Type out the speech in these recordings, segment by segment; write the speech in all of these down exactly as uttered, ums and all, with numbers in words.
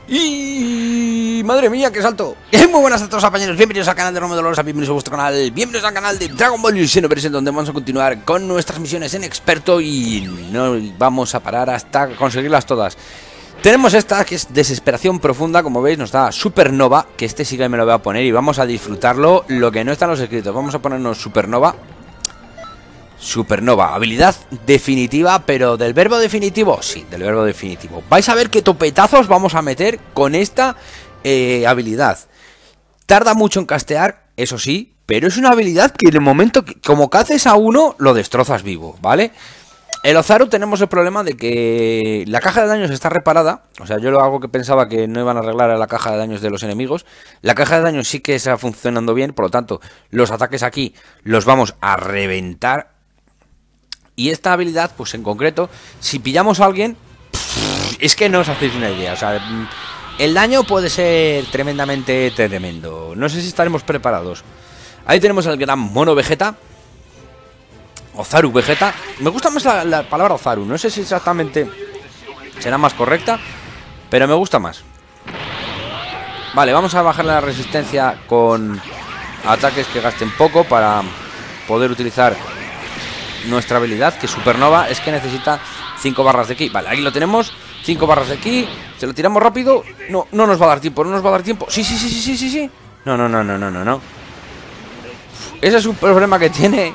Y... madre mía, qué salto. Muy buenas a todos, compañeros, bienvenidos al canal de Romo Dolorosa, bienvenidos a vuestro canal, bienvenidos al canal de Dragon Ball Xenoverse, donde vamos a continuar con nuestras misiones en experto y no vamos a parar hasta conseguirlas todas. Tenemos esta, que es Desesperación Profunda, como veis, nos da Supernova, que este sí que me lo voy a poner y vamos a disfrutarlo, lo que no está en los escritos. Vamos a ponernos Supernova. Supernova, habilidad definitiva, pero ¿del verbo definitivo? Sí, del verbo definitivo. Vais a ver qué topetazos vamos a meter con esta eh, habilidad. Tarda mucho en castear, eso sí, pero es una habilidad que en el momento que, como caces a uno, lo destrozas vivo, ¿vale? El Ozaru tenemos el problema de que la caja de daños está reparada. O sea, yo lo hago que pensaba que no iban a arreglar a la caja de daños de los enemigos. La caja de daños sí que está funcionando bien, por lo tanto, los ataques aquí los vamos a reventar. Y esta habilidad, pues en concreto, si pillamos a alguien, es que no os hacéis una idea. O sea, el daño puede ser tremendamente tremendo. No sé si estaremos preparados. Ahí tenemos al gran mono Vegeta. Ozaru Vegeta. Me gusta más la, la palabra Ozaru. No sé si exactamente será más correcta, pero me gusta más. Vale, vamos a bajar la resistencia con ataques que gasten poco para poder utilizar nuestra habilidad, que Supernova es que necesita cinco barras de ki. Vale, ahí lo tenemos, cinco barras de ki. Se lo tiramos rápido. No, no nos va a dar tiempo, no nos va a dar tiempo. Sí, sí, sí, sí, sí, sí, sí. No, no, no, no, no, no, no. Ese es un problema que tiene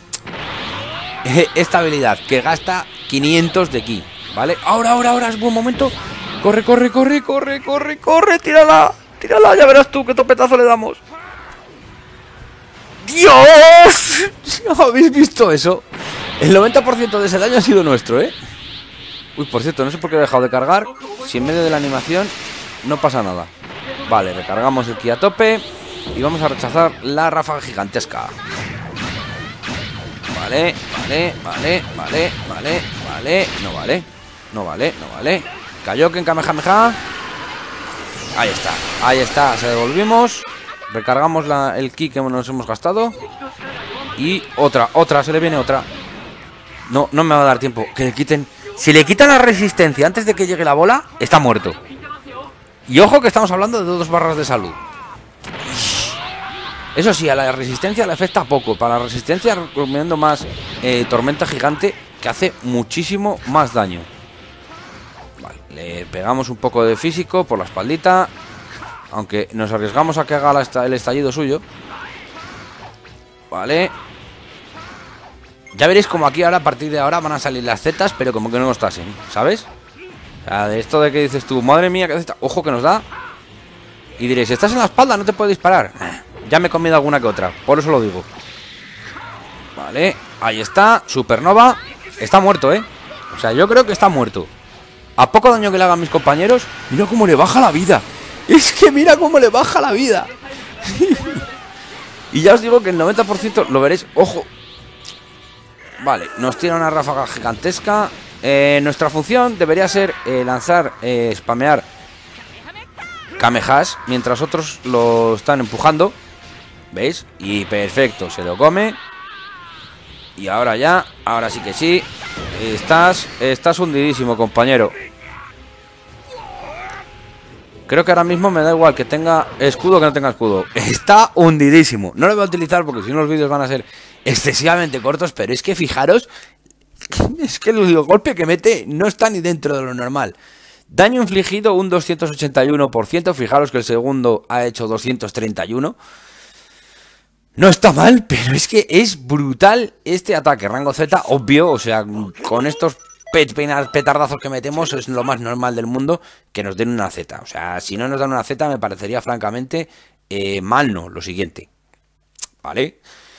esta habilidad, que gasta quinientos de ki, ¿vale? Ahora, ahora, ahora es buen momento. Corre, corre, corre, corre, corre, corre. Tírala, tírala, ya verás tú qué topetazo le damos. ¡Dios! ¿Habéis visto eso? El noventa por ciento de ese daño ha sido nuestro, ¿eh? Uy, por cierto, no sé por qué he dejado de cargar. Si en medio de la animación no pasa nada. Vale, recargamos el ki a tope y vamos a rechazar la ráfaga gigantesca. Vale, vale, vale, vale, vale, vale. No vale, no vale, no vale. Kaioken Kamehameha. Ahí está, ahí está, se devolvimos. Recargamos la, el ki que nos hemos gastado. Y otra, otra, se le viene otra. No, no me va a dar tiempo. Que le quiten. Si le quitan la resistencia antes de que llegue la bola, está muerto. Y ojo que estamos hablando de dos barras de salud. Eso sí, a la resistencia le afecta poco. Para la resistencia recomiendo más eh, Tormenta Gigante, que hace muchísimo más daño. Vale, le pegamos un poco de físico por la espaldita. Aunque nos arriesgamos a que haga la, el estallido suyo. Vale. Ya veréis como aquí ahora, a partir de ahora, van a salir las zetas, pero como que no nos tasen, ¿sabes? O sea, de esto de que dices tú, madre mía, que zeta. Ojo que nos da. Y diréis, si estás en la espalda no te puede disparar. Ya me he comido alguna que otra, por eso lo digo. Vale, ahí está, Supernova. Está muerto, ¿eh? O sea, yo creo que está muerto. A poco daño que le hagan mis compañeros, mira cómo le baja la vida. Es que mira cómo le baja la vida. Y ya os digo que el noventa por ciento lo veréis. Ojo. Vale, nos tira una ráfaga gigantesca. eh, Nuestra función debería ser eh, lanzar, eh, spamear Kamehas mientras otros lo están empujando. ¿Veis? Y perfecto, se lo come. Y ahora ya, ahora sí que sí. Estás, estás hundidísimo, compañero. Creo que ahora mismo me da igual que tenga escudo o que no tenga escudo. Está hundidísimo. No lo voy a utilizar porque si no los vídeos van a ser excesivamente cortos. Pero es que fijaros, es que el golpe que mete no está ni dentro de lo normal. Daño infligido un doscientos ochenta y uno por ciento. Fijaros que el segundo ha hecho doscientos treinta y uno. No está mal, pero es que es brutal este ataque. Rango Z, obvio, o sea, con estos petardazos que metemos es lo más normal del mundo que nos den una Z. O sea, si no nos dan una Z me parecería francamente eh, mal, no, lo siguiente. ¿Vale?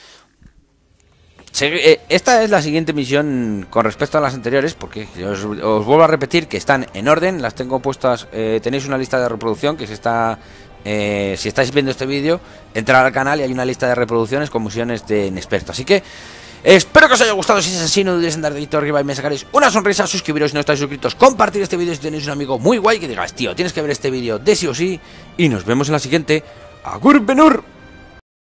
Esta es la siguiente misión con respecto a las anteriores, porque os, os vuelvo a repetir que están en orden, las tengo puestas, eh, tenéis una lista de reproducción que se está... Eh, si estáis viendo este vídeo, entrar al canal y hay una lista de reproducciones con misiones de inexperto. Así que espero que os haya gustado. Si es así, no dudéis en dar dedito arriba y me sacaréis una sonrisa. Suscribiros si no estáis suscritos, compartir este vídeo si tenéis un amigo muy guay que digas, tío, tienes que ver este vídeo de sí o sí. Y nos vemos en la siguiente. Agur Benur.